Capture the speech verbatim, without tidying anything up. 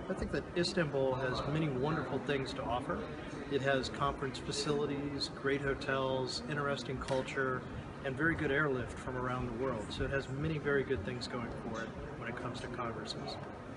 I think that Istanbul has many wonderful things to offer. It has conference facilities, great hotels, interesting culture, and very good airlift from around the world. So it has many very good things going for it when it comes to congresses.